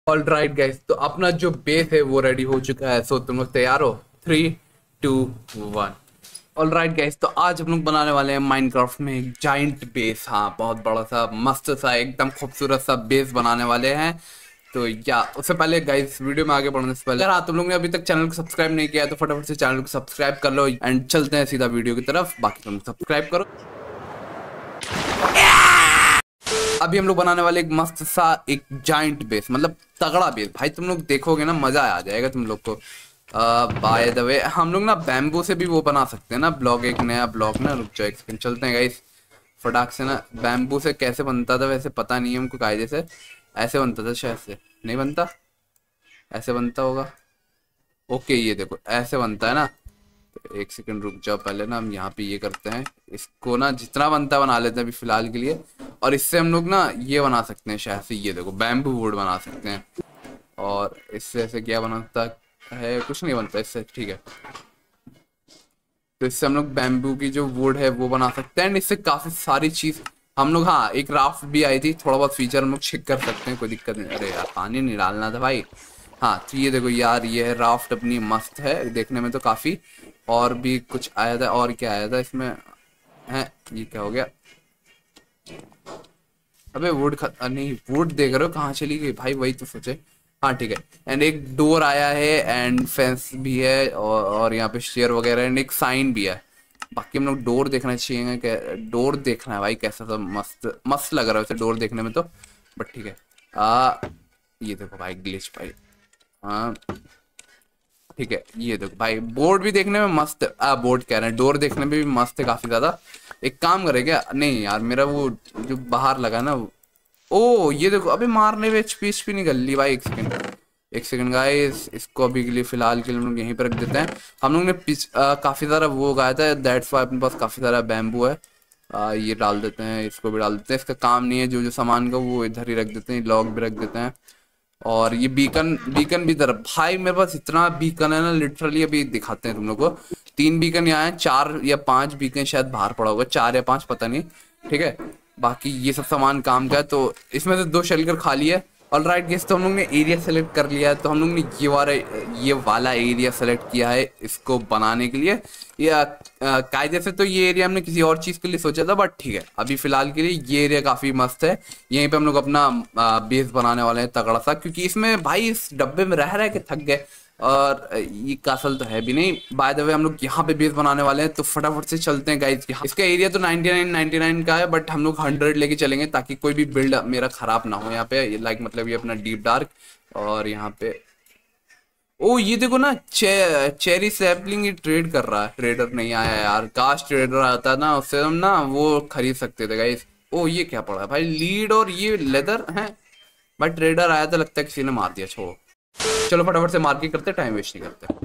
All right guys, तो अपना जो बेस है वो रेडी हो चुका है। सो तुम लोग तैयार हो? 3, 2, 1। ऑल राइट गाइस, तो आज हम लोग बनाने वाले हैं माइनक्राफ्ट में एक जाइंट बेस। हाँ, बहुत बड़ा सा मस्त सा एकदम खूबसूरत सा बेस बनाने वाले हैं। तो या उससे पहले गाइस, वीडियो में आगे बढ़ने से पहले अगर हाँ तुम लोग ने अभी तक चैनल को सब्सक्राइब नहीं किया है तो फटाफट से चैनल को सब्सक्राइब कर लो एंड चलते हैं सीधा वीडियो की तरफ। बाकी तुम सब्सक्राइब करो। अभी हम लोग बनाने वाले एक मस्त सा एक जाइंट बेस, मतलब तगड़ा बेस। भाई तुम लोग देखोगे ना, मजा आ जाएगा तुम लोग को। बाय द वे, हम लोग ना बैम्बू से भी वो बना सकते हैं ना ब्लॉक, एक नया ब्लॉक ना। रुक जाओ एक सेकंड, चलते हैं गाइस फटाक से ना। बैम्बू से कैसे बनता था वैसे पता नहीं है हमको कायदे से। ऐसे बनता था शायद से, नहीं बनता, ऐसे बनता होगा। ओके ये देखो ऐसे बनता है ना। तो एक सेकंड रुक जाओ, पहले ना हम यहाँ पे ये करते हैं, इसको ना जितना बनता है बना लेते हैं अभी फिलहाल के लिए। और इससे हम लोग ना ये बना सकते हैं शायद से, ये देखो बैम्बू वुड बना सकते हैं। और इससे ऐसे क्या बनता है, कुछ नहीं बनता इससे, ठीक है। तो इससे हम लोग बैम्बू की जो वुड है वो बना सकते हैं एंड इससे काफी सारी चीज हम लोग। हाँ, एक राफ्ट भी आई थी, थोड़ा बहुत फीचर हम लोग चेक कर सकते हैं, कोई दिक्कत नहीं। अरे यार पानी नहीं डालना था भाई। हाँ तो ये देखो यार, ये है राफ्ट अपनी, मस्त है देखने में तो काफी। और भी कुछ आया था, और क्या आया था इसमें है, ये क्या हो गया? अबे वुड नहीं, वुड देख रहे हो कहाँ चली गई भाई, वही तो सोचे। हाँ ठीक है। एंड एक डोर आया है एंड फेंस भी है और यहाँ पे शेयर वगैरह एंड एक साइन भी है। बाकी हम लोग डोर देखना चाहिए, डोर देखना है भाई कैसा सा, मस्त मस्त लग रहा है वैसे डोर देखने में तो। बट ठीक है। ये देखो भाई ग्लिच भाई। हाँ ठीक है, ये देखो भाई बोर्ड भी देखने में मस्त है। बोर्ड कह रहे हैं, डोर देखने में भी मस्त है काफी ज्यादा। एक काम करे क्या, नहीं यार मेरा वो जो बाहर लगा ना ओ ये देखो, अबे मारने में एचपी निकल ली भाई। एक सेकंड, एक सेकंड गाइस, इसको अभी के लिए फिलहाल के लिए हम लोग यहीं पर रख देते हैं। हम लोग ने काफी सारा वो उगाया था, दैट्स वाई अपने पास काफी सारा बैम्बू है। ये डाल देते हैं, इसको भी डाल देते हैं, इसका काम नहीं है जो जो सामान का वो इधर ही रख देते हैं, लॉग भी रख देते हैं। और ये बीकन बीकन भी तरफ भाई मेरे पास इतना बीकन है ना, लिटरली अभी दिखाते हैं तुम लोग को। 3 बीकन यहाँ है, 4 या 5 बीकन शायद बाहर पड़ा होगा, 4 या 5 पता नहीं। ठीक है, बाकी ये सब सामान काम का है। तो इसमें से 2 शेल्कर खाली है। ऑल राइट गेस, तो हम लोग ने एरिया सेलेक्ट कर लिया है। तो हम लोग ने ये वाला एरिया सेलेक्ट किया है इसको बनाने के लिए। या कायदे से तो ये एरिया हमने किसी और चीज के लिए सोचा था, बट ठीक है अभी फिलहाल के लिए ये एरिया काफी मस्त है। यहीं पे हम लोग अपना बेस बनाने वाले हैं तगड़ा सा, क्योंकि इसमें भाई इस डब्बे में रह के थक गए। और ये कासल तो है भी नहीं। बाय द वे हम लोग यहाँ पे बेस बनाने वाले हैं, तो फटाफट से चलते हैं गाइज। इसका एरिया तो 99 का है, बट हम लोग 100 लेके चलेंगे ताकि कोई भी बिल्ड मेरा खराब ना हो यहाँ पे। लाइक मतलब ये अपना डीप डार्क। और यहाँ पे ओ ये देखो ना, चेरी सैपलिंग ये ट्रेड कर रहा है। ट्रेडर नहीं आया यार, काश ट्रेडर आता ना, उससे हम ना वो खरीद सकते थे गाइस। ओ ये क्या पड़ा है भाई, लीड और ये लेदर है भाई। ट्रेडर आया था, लगता है किसी ने मार दिया, छोड़ो। चलो फटाफट से मार्केट करते, टाइम वेस्ट नहीं करते।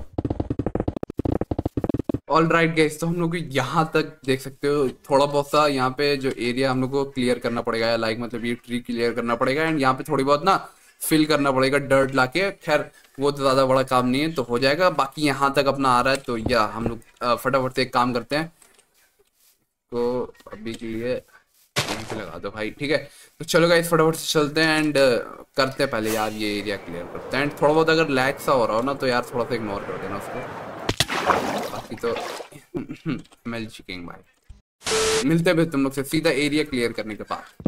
ऑल राइट गाइस, तो हम लोग यहाँ तक देख सकते हो, थोड़ा बहुत सा यहाँ पे जो एरिया हम लोग को क्लियर करना पड़ेगा, लाइक मतलब ये ट्री क्लियर करना पड़ेगा एंड यहाँ पे थोड़ी बहुत ना फिल करना पड़ेगा डर्ट लाके। खैर वो तो ज्यादा बड़ा काम नहीं है, तो हो जाएगा। बाकी यहाँ तक अपना आ रहा है, तो या हम लोग फटाफट से एक काम करते हैं। तो अभी के लिए यहीं पे लगा दो भाई, ठीक है। तो चलो गाइस फटाफट से चलते हैं एंड करते हैं पहले यार ये एरिया क्लियर करते हैं। एंड थोड़ा बहुत अगर लैग सा हो रहा हो ना तो यार थोड़ा सा इग्नोर कर देना उसको। बाकी तो मेल चिकिंग भाई, मिलते हैं तुम लोग से सीधा एरिया क्लियर करने के बाद।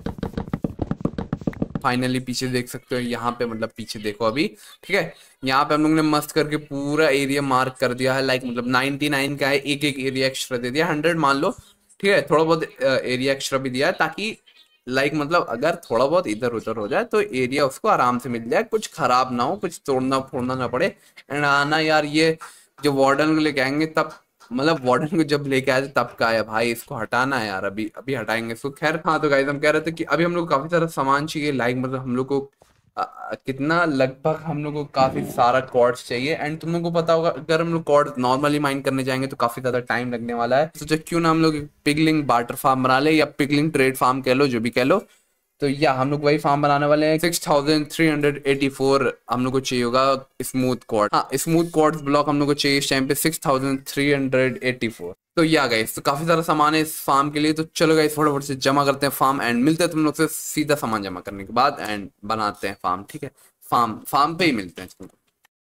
फाइनली पीछे देख सकते हो यहाँ पे, मतलब पीछे देखो अभी, ठीक है। यहाँ पे हम लोग ने मस्त करके पूरा एरिया मार्क कर दिया है। लाइक मतलब 99 का है, एक एक एरिया एक्स्ट्रा दे दिया, 100 मान लो, ठीक है। थोड़ा बहुत एरिया एक्स्ट्रा भी दिया है ताकि लाइक मतलब अगर थोड़ा बहुत इधर उधर हो जाए तो एरिया उसको आराम से मिल जाए, कुछ खराब ना हो, कुछ तोड़ना फोड़ना ना पड़े। एंड आना यार, ये जो वार्डन को लेके आएंगे तब, मतलब वार्डन को जब लेके आए थे तब का है भाई, इसको हटाना है यार, अभी अभी हटाएंगे इसको। खैर हाँ, तो गाइस हम कह रहे थे कि अभी हम लोग काफी सारा सामान चाहिए। लाइक मतलब हम लोग को कितना, लगभग हम लोग को काफी सारा कॉर्ड्स चाहिए। एंड तुम लोग को पता होगा अगर हम लोग कॉर्ड नॉर्मली माइन करने जाएंगे तो काफी ज्यादा टाइम लगने वाला है। तो क्यों ना हम लोग पिगलिंग बाटर फार्म बना ले, या पिगलिंग ट्रेड फार्म कह लो, जो भी कह लो। तो या हम लोग वही फार्म बनाने वाले हैं। 6384 हम लोग को चाहिए होगा स्मूथ क्वार्ट्ज। हाँ, स्मूथ क्वार्ट्ज ब्लॉक हम लोग को चाहिए इस टाइम पे 6384। तो या गाइस, तो काफी सारा सामान है इस फार्म के लिए। तो चलो गाइस फटाफट से जमा करते हैं फार्म एंड मिलते हैं तुम लोग से सीधा सामान जमा करने के बाद एंड बनाते हैं फार्म। ठीक है, फार्म पे ही मिलते हैं तुमको।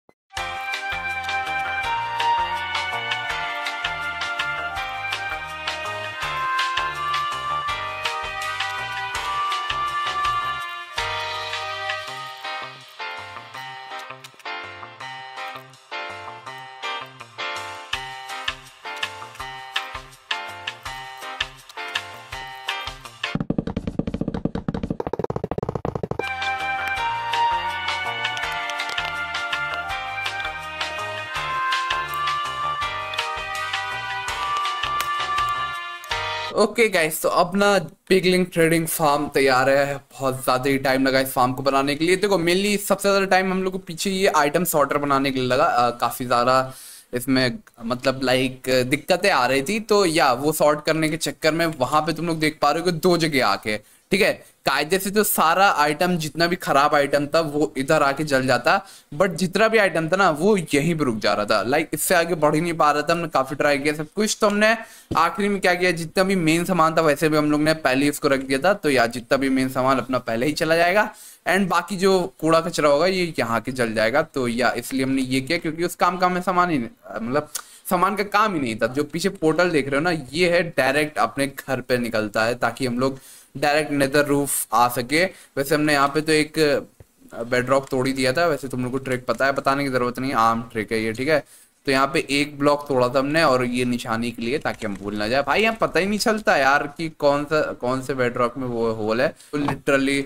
ओके गाइस, तो अपना पिगलिंग ट्रेडिंग फार्म तैयार है। बहुत ज्यादा ही टाइम लगा इस फार्म को बनाने के लिए। देखो मेनली सबसे ज्यादा टाइम हम लोग को पीछे ये आइटम सॉर्टर बनाने के लिए लगा। काफी ज्यादा इसमें मतलब लाइक दिक्कतें आ रही थी। तो या वो सॉर्ट करने के चक्कर में वहां पे तुम लोग देख पा रहे हो कि दो जगह आके, ठीक है, कायदे से तो सारा आइटम जितना भी खराब आइटम था वो इधर आके जल जाता, बट जितना भी आइटम था ना वो यहीं पे रुक जा रहा था। लाइक इससे आगे बढ़ ही नहीं पा रहा था। हमने काफी ट्राई किया सब कुछ। तो हमने आखिरी में क्या किया, जितना भी मेन सामान था वैसे भी हम लोग ने पहले ही उसको रख दिया था। तो या जितना भी मेन सामान अपना पहले ही चला जाएगा एंड बाकी जो कूड़ा कचरा होगा ये यहाँ के जल जाएगा। तो या इसलिए हमने ये किया क्योंकि उस काम का हमें सामान ही मतलब सामान का काम ही नहीं था। जो पीछे पोर्टल देख रहे हो ना, ये है डायरेक्ट अपने घर पे निकलता है ताकि हम लोग डायरेक्ट नेदर रूफ आ सके। वैसे हमने यहाँ पे तो एक बेडरॉक तोड़ ही दिया था। वैसे तुम लोग को ट्रिक पता है, बताने की जरूरत नहीं, आम ट्रिक है ये, ठीक है। तो यहाँ पे एक ब्लॉक तोड़ा था हमने और ये निशानी के लिए ताकि हम भूल ना जाए। भाई यहाँ पता ही नहीं चलता यार कि कौन से बेडरॉक में वो होल है। तो लिटरली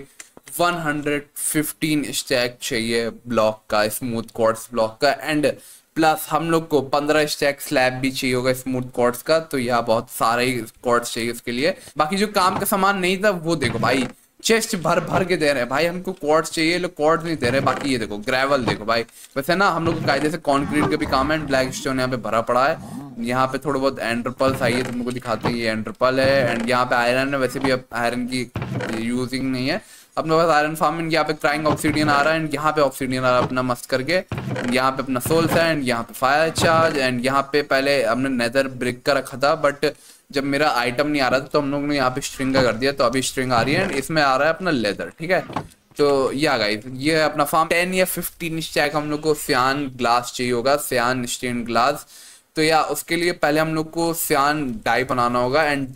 115 स्टैक चाहिए ब्लॉक का, स्मूथ क्वार्ट्ज ब्लॉक का, एंड प्लस हम लोग को 15 स्टैक स्लैब भी चाहिए होगा स्मूथ क्वार्ट्ज का। तो यह बहुत सारा ही क्वार्ट्ज चाहिए उसके लिए। बाकी जो काम का सामान नहीं था वो देखो भाई, चेस्ट भर भर के दे रहे हैं भाई। हमको क्वार्ट्ज चाहिए, लोग क्वार्ट्ज नहीं दे रहे। बाकी ये देखो ग्रेवल देखो भाई। वैसे ना हम लोग को कायदे से कंक्रीट का भी काम है। ब्लैक स्टोन यहाँ पे भरा पड़ा है। यहाँ पे थोड़ा बहुत एंड्रपल्स आई है, तुम लोग को दिखाते हैं। ये एंड्रपल है एंड यहाँ पे आयरन है। वैसे भी अब आयरन की यूजिंग नहीं है अपने पास आयरन फार्म। यहाँ पे क्राइंग ऑब्सीडियन आ रहा है एंड यहाँ पे ऑब्सीडियन आ रहा है अपना मस्त करके। यहाँ पे अपना सोल सैंड, यहाँ पे फायर चार्ज एंड यहाँ पे पहले हमने नेदर ब्रिक का रखा था, बट जब मेरा आइटम नहीं आ रहा था तो हम लोग ने यहाँ पे स्ट्रिंग का कर दिया। तो अभी स्ट्रिंग आ रही है एंड इसमें आ रहा है अपना लेदर, ठीक है। तो या गाइस, ये है अपना फार्म। 10 या 15 स्टैक हम लोग को सियान ग्लास चाहिए होगा, सियान स्टेन ग्लास। तो या उसके लिए पहले हम लोग को सियान डाई बनाना होगा एंड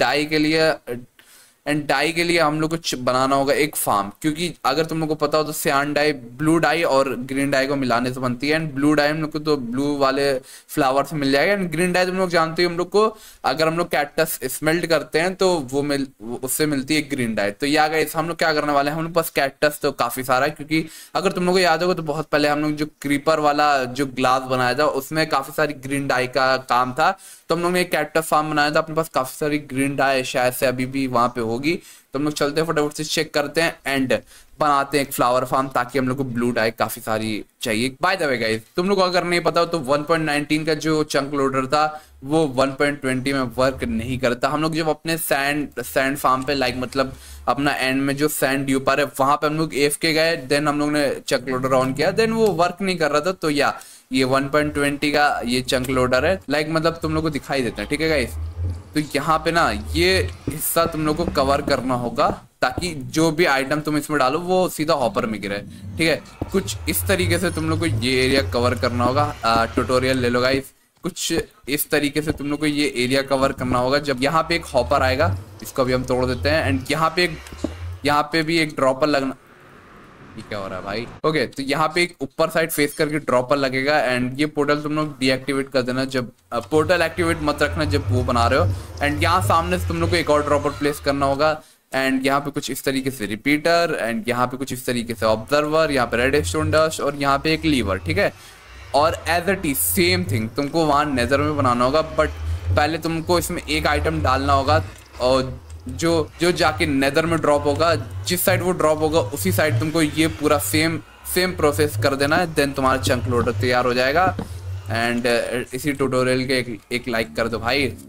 डाई के लिए हम लोग को बनाना होगा एक फार्म। क्योंकि अगर तुम लोग को पता हो तो सियान डाई ब्लू डाई और ग्रीन डाई को मिलाने से बनती है। एंड ब्लू डाई हम लोग को तो ब्लू वाले फ्लावर से मिल जाएगा एंड ग्रीन डाई तुम लोग जानते हो हम लोग को अगर हम लोग कैक्टस स्मेल्ट करते हैं तो उससे मिलती है ग्रीन डाई। तो या गाइस, हम लोग क्या करने वाले हैं, हम लोग पास कैक्टस तो काफी सारा है। क्योंकि अगर तुम लोग को याद होगा तो बहुत पहले हम लोग जो क्रीपर वाला जो ग्लास बनाया था उसमें काफी सारी ग्रीन डाई का काम था। तो हम लोग ने एक कैक्टस फार्म बनाया था। अपने पास काफी सारी ग्रीन डाई शायद से अभी भी वहां पे होगी। तो हम लोग चलते हैं फटाफट से चेक करते हैं एंड बनाते हैं एक फ्लावर फार्म, ताकि हम लोग को ब्लू डाई काफी सारी चाहिए। बाय द वे गाइस, तुम लोग को अगर नहीं पता हो तो 1.19 का जो चंक लोडर था वो 1.20 में वर्क नहीं करता। हम लोग जब अपने सैंड फार्म पे लाइक मतलब अपना एंड में जो सैंड ड्यूपर है वहां पे हम लोग AFK गए, देन हम लोग ने चंक लोडर ऑन किया, देन वो वर्क नहीं कर रहा था। तो या ये 1.20 का ये चंक लोडर है। लाइक मतलब तुम लोग को दिखाई देता है, ठीक है गाइस। तो यहाँ पे ना ये हिस्सा तुम लोग को कवर करना होगा ताकि जो भी आइटम तुम इसमें डालो वो सीधा हॉपर में गिरे, ठीक है। कुछ इस तरीके से तुम लोग को ये एरिया कवर करना होगा। ट्यूटोरियल ले लो गाइस। कुछ इस तरीके से तुम लोग को ये एरिया कवर करना होगा। जब यहाँ पे एक हॉपर आएगा, इसको भी हम तोड़ देते हैं एंड यहाँ पे भी एक ड्रॉपर लगना। ये क्या हो रहा है भाई? ओके, तो यहाँ पे एक ऊपर साइड फेस करके ड्रॉपर लगेगा एंड ये पोर्टल तुम लोग डीएक्टिवेट कर देना। जब पोर्टल एक्टिवेट मत रखना जब वो बना रहे हो। एंड यहाँ सामने से तुम लोग को एक और ड्रॉपर प्लेस करना होगा एंड यहाँ पे कुछ इस तरीके से रिपीटर एंड यहाँ पे कुछ इस तरीके से ऑब्जर्वर, यहाँ पे रेड स्टोन डस्ट और यहाँ पे एक लीवर, ठीक है। और as it is same thing तुमको वहाँ नेदर में बनाना होगा, बट पहले तुमको इसमें एक आइटम डालना होगा और जो जाके नेदर में ड्रॉप होगा, जिस साइड वो ड्रॉप होगा उसी साइड तुमको ये पूरा सेम प्रोसेस कर देना है। देन तुम्हारा चंक लोडर तैयार हो जाएगा। एंड इसी ट्यूटोरियल के एक लाइक कर दो भाई।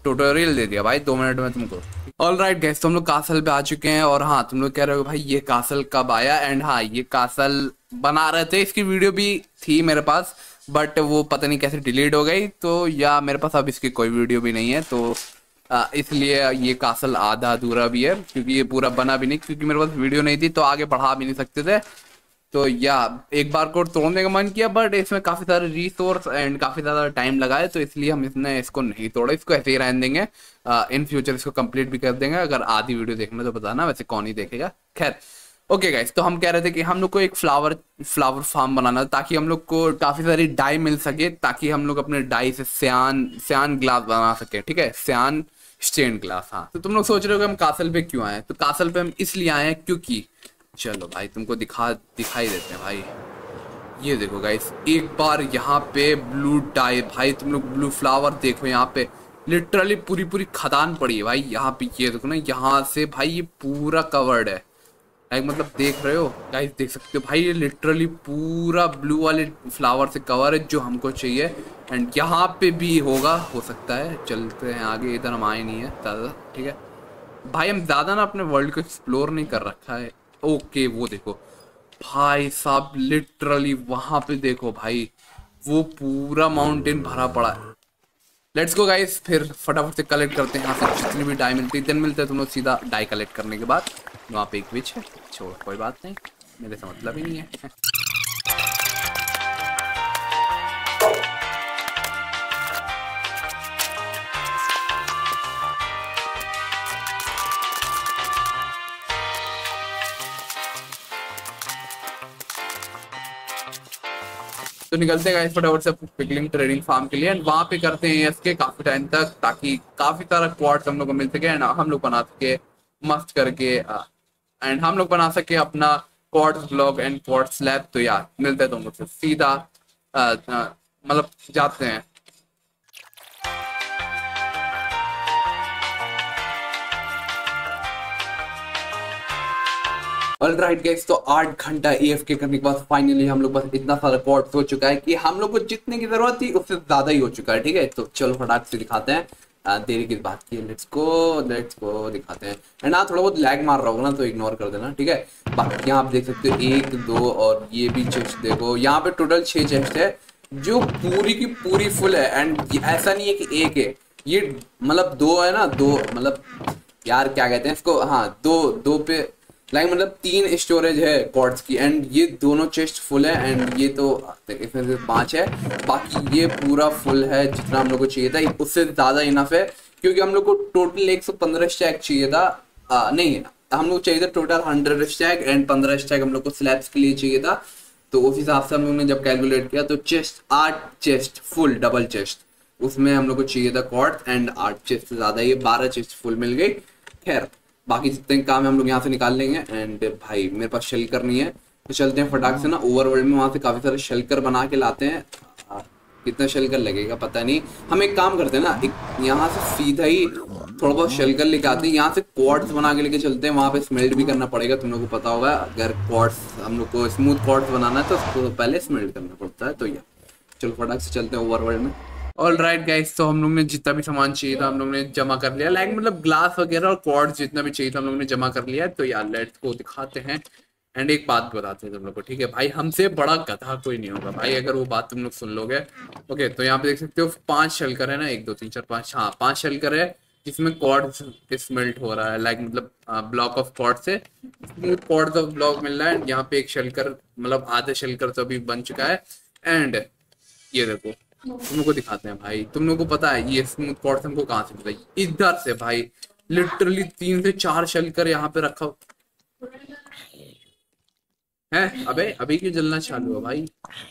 ट्यूटोरियल दे दिया भाई 2 मिनट में तुमको। ऑल राइट गाइस, तो हम लोग कासल पे आ चुके हैं और हाँ तुम लोग कह रहे हो भाई ये कासल कब आया, एंड हाँ ये कासल बना रहे थे, इसकी वीडियो भी थी मेरे पास बट वो पता नहीं कैसे डिलीट हो गई, तो या मेरे पास अब इसकी कोई वीडियो भी नहीं है, तो इसलिए ये कासल आधा अधूरा भी है क्योंकि ये पूरा बना भी नहीं, क्योंकि मेरे पास वीडियो नहीं थी तो आगे बढ़ा भी नहीं सकते थे। तो या एक बार कोड तोड़ने का मन किया बट इसमें काफ़ी सारे रिसोर्स एंड काफ़ी ज़्यादा टाइम लगाए, तो इसलिए हम इसको नहीं तोड़ा, इसको ऐसे ही रहने देंगे। इन फ्यूचर इसको कंप्लीट भी कर देंगे। अगर आधी वीडियो देखना तो बताना, वैसे कौन ही देखेगा। खैर ओके गाइस, तो हम कह रहे थे कि हम लोग को एक फ्लावर फार्म बनाना ताकि हम लोग को काफ़ी सारी डाई मिल सके, ताकि हम लोग अपने डाई से सियान ग्लास बना सके। ठीक है, सियान स्टेन ग्लास। हाँ, तो तुम लोग सोच रहे हो कि हम कासल पे क्यों आए, तो कासल पे हम इसलिए आए हैं क्योंकि चलो भाई तुमको दिखाई देते हैं भाई। ये देखो गाइस, एक बार यहाँ पे ब्लू डाई, भाई तुम लोग ब्लू फ्लावर देखो, यहाँ पे लिटरली पूरी खदान पड़ी है भाई। यहाँ पे ये देखो ना, यहाँ से भाई ये पूरा कवर्ड है, लाइक मतलब देख रहे हो गाइस, देख सकते हो भाई ये लिटरली पूरा ब्लू वाले फ्लावर से कवर है जो हमको चाहिए। एंड यहाँ पे भी होगा, हो सकता है। चलते हैं आगे, इधर हम आए नहीं है ज़्यादा। ठीक है भाई, हम ज़्यादा ना अपने वर्ल्ड को एक्सप्लोर नहीं कर रखा है। ओके वो देखो भाई साहब, लिटरली वहां पे देखो भाई, वो पूरा माउंटेन भरा पड़ा है। लेट्स गो गाइस, फिर फटाफट से कलेक्ट करते हैं यहाँ से जितनी भी डाई मिलती है। दिन मिलते हैं तुम लोग सीधा डाई कलेक्ट करने के बाद। वहाँ पे एक विच है, छोड़ कोई बात नहीं, मेरे से मतलब ही नहीं है। तो निकलते हैं फटाफट से पिकलिंग ट्रेडिंग फार्म के लिए, एंड वहां पे करते हैं इसके काफी टाइम तक, ताकि काफी सारा क्वार्ट्स हम लोग को मिल सके एंड हम लोग बना सके मस्त करके, एंड हम लोग बना सके अपना quartz block and quartz slab. तो यार मिलते हैं तुम लोग से सीधा, मतलब जाते हैं। ऑलराइट गाइस, तो 8 घंटा AFK करने के बाद फाइनली हम लोग बस इतना सारा क्वार्ट्स हो चुका है कि हम लोग को जितने की जरूरत थी उससे ज्यादा ही हो चुका है। ठीक है, तो चलो फटाक से दिखाते हैं, देरी की बात की, लेट्स गो दिखाते हैं। एंड हाँ, थोड़ा बहुत लैग मार रहा होगा ना तो इग्नोर कर देना। ठीक है, बाकी यहाँ आप देख सकते हो 1 2 और ये भी चेस्ट देखो, यहाँ पे टोटल 6 चेस्ट है जो पूरी की पूरी फुल है। एंड ऐसा नहीं है कि एक है, ये मतलब 2 है ना, 2 मतलब यार क्या कहते हैं इसको, हाँ 2 पे लाइक मतलब 3 स्टोरेज है क्वार्ट्स की, एंड ये दोनों चेस्ट फुल है, एंड ये तो इसमें से 5 है, बाकी ये पूरा फुल है जितना हम लोग को चाहिए था, उससे ज़्यादा इनफ है क्योंकि हम लोग को टोटल 115 स्टैक चाहिए था। नहीं, हम लोग चाहिए था टोटल 100 स्टैक एंड 15 स्टैक हम लोग को स्लैब्स के लिए चाहिए था। तो उस हिसाब से हम लोग ने जब कैलकुलेट किया तो 8 चेस्ट फुल डबल चेस्ट, उसमें हम लोग को चाहिए था क्वार्ट्स, एंड 8 चेस्ट से ज़्यादा ये 12 चेस्ट फुल मिल गई। खैर बाकी जितने काम हम लोग यहाँ से निकाल लेंगे। एंड भाई मेरे पास शेल्कर नहीं है, तो चलते हैं फटाक से ना ओवरवर्ल्ड में, वहाँ से काफ़ी सारे शेल्कर बना के लाते हैं। कितना शेल्कर लगेगा पता नहीं, हम एक काम करते हैं ना, एक यहाँ से सीधा ही थोड़ा बहुत शेल्कर लेके आते हैं, यहाँ से क्वार्ट्स बना के लेके चलते हैं। वहाँ पे स्मेल्ट भी करना पड़ेगा, तुम लोग को पता होगा, अगर क्वार्ट्स हम लोग को स्मूथ क्वार्ट्स बनाना है तो उसको पहले स्मेल्ट करना पड़ता है। तो ये चलो फटाक से चलते हैं ओवरवर्ल्ड में। ऑल राइट गाइस, तो हम लोग ने जितना भी सामान चाहिए था हम लोग ने जमा कर लिया, लाइक मतलब ग्लास वगैरह और क्वार्ट्स जितना भी चाहिए था हम लोग ने जमा कर लिया। तो यार लेट्स को दिखाते हैं, एंड एक बात बताते हैं तुम लोग को। ठीक है भाई, हमसे बड़ा गधा कोई नहीं होगा भाई, अगर वो बात तुम लोग सुन लोगे। ओके, तो यहाँ पे देख सकते हो 5 शेल्कर है ना, 1 2 3 4 5, हाँ 5 शेल्कर है जिसमें क्वार्ट्स स्मेल्ट हो रहा है, लाइक मतलब ब्लॉक ऑफ क्वार्ट्स से क्वार्ट्स ऑफ ब्लॉक मिल रहा है। यहाँ पे एक शेल्कर मतलब आधे शेल्कर तो अभी बन चुका है। एंड ये देखो तुम लोग को दिखाते हैं भाई, तुम लोग को पता है ये स्मूथ क्वार्ट्स हमको कहाँ से मिला, इधर से भाई, लिटरली 3 से 4 शेल्कर यहाँ पे रखा है। अबे अभी क्यों जलना चालू है भाई,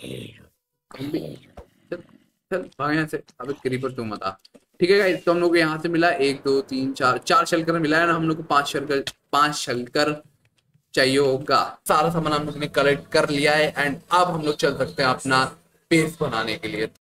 चल भाग यहाँ से, अबे क्रीपर तुम मत आ। ठीक है गाइस, तो हम लोग को यहाँ से मिला 1 2 3 4 शेल्कर मिला है ना, हम लोग को 5 शेल्कर चाहिए होगा। सारा सामान हम लोग ने कलेक्ट कर लिया है, एंड अब हम लोग चल सकते हैं अपना बेस बनाने के लिए।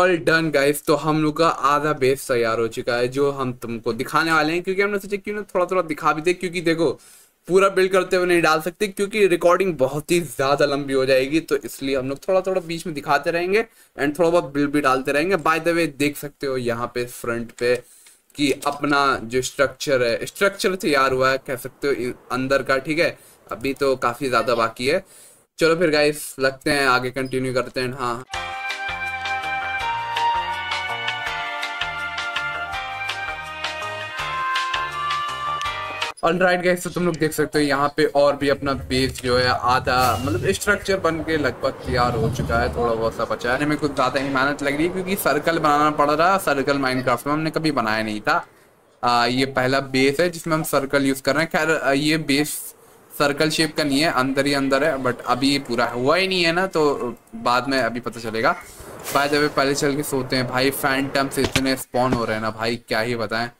ऑल डन गाइस, तो हम लोग का आधा बेस तैयार हो चुका है जो हम तुमको दिखाने वाले हैं, क्योंकि हमने सोचा क्यों ना थोड़ा थोड़ा दिखा भी दे, क्योंकि देखो पूरा बिल्ड करते हुए नहीं डाल सकते क्योंकि रिकॉर्डिंग बहुत ही ज्यादा लंबी हो जाएगी, तो इसलिए हम लोग थोड़ा थोड़ा बीच में दिखाते रहेंगे एंड थोड़ा बहुत बिल्ड भी डालते रहेंगे। बाय द वे देख सकते हो यहाँ पे फ्रंट पे कि अपना जो स्ट्रक्चर है, स्ट्रक्चर तैयार हुआ है कह सकते हो अंदर का, ठीक है। अभी तो काफी ज्यादा बाकी है। चलो फिर गाइस लगते हैं आगे, कंटिन्यू करते हैं। हाँ ऑलराइट गाइस, तो तुम लोग देख सकते हो यहाँ पे और भी अपना बेस जो है आधा मतलब स्ट्रक्चर बन के लगभग तैयार हो चुका है, थोड़ा बहुत सा बचा है। हमें कुछ ज्यादा ही मेहनत लग रही है क्योंकि सर्कल बनाना पड़ रहा है। सर्कल माइनक्राफ्ट में हमने कभी बनाया नहीं था। ये पहला बेस है जिसमें हम सर्कल यूज कर रहे हैं। खैर ये बेस सर्कल शेप का नहीं है, अंदर ही अंदर है, बट अभी ये पूरा हुआ ही नहीं है ना, तो बाद में अभी पता चलेगा। बाय द वे पहले चल के सोते हैं भाई, फैंटम्स इतने स्पॉन हो रहे हैं ना भाई, क्या ही बताएं।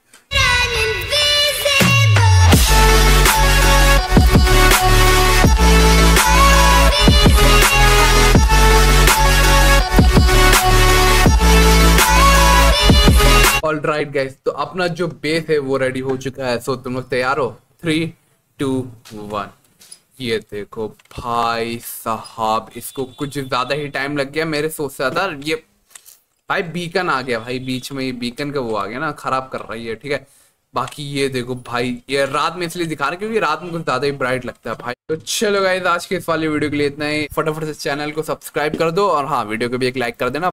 ऑलराइट गाइस, तो अपना जो बेस है वो रेडी हो चुका है। सो तुम लोग तैयार हो? 3 2 1। ये देखो भाई साहब, इसको कुछ ज्यादा ही टाइम लग गया मेरे सोच से ज्यादा। ये भाई बीकन आ गया भाई बीच में, ये बीकन का वो आ गया ना, खराब कर रही है, ठीक है। बाकी ये देखो भाई, ये रात में इसलिए दिखा रहे क्योंकि रात में कुछ ज्यादा ही ब्राइट लगता है भाई। तो चलो गाइस आज के इस वाली वीडियो के लिए इतना ही। फटाफट से चैनल को सब्सक्राइब कर दो और हाँ वीडियो को भी एक लाइक कर देना।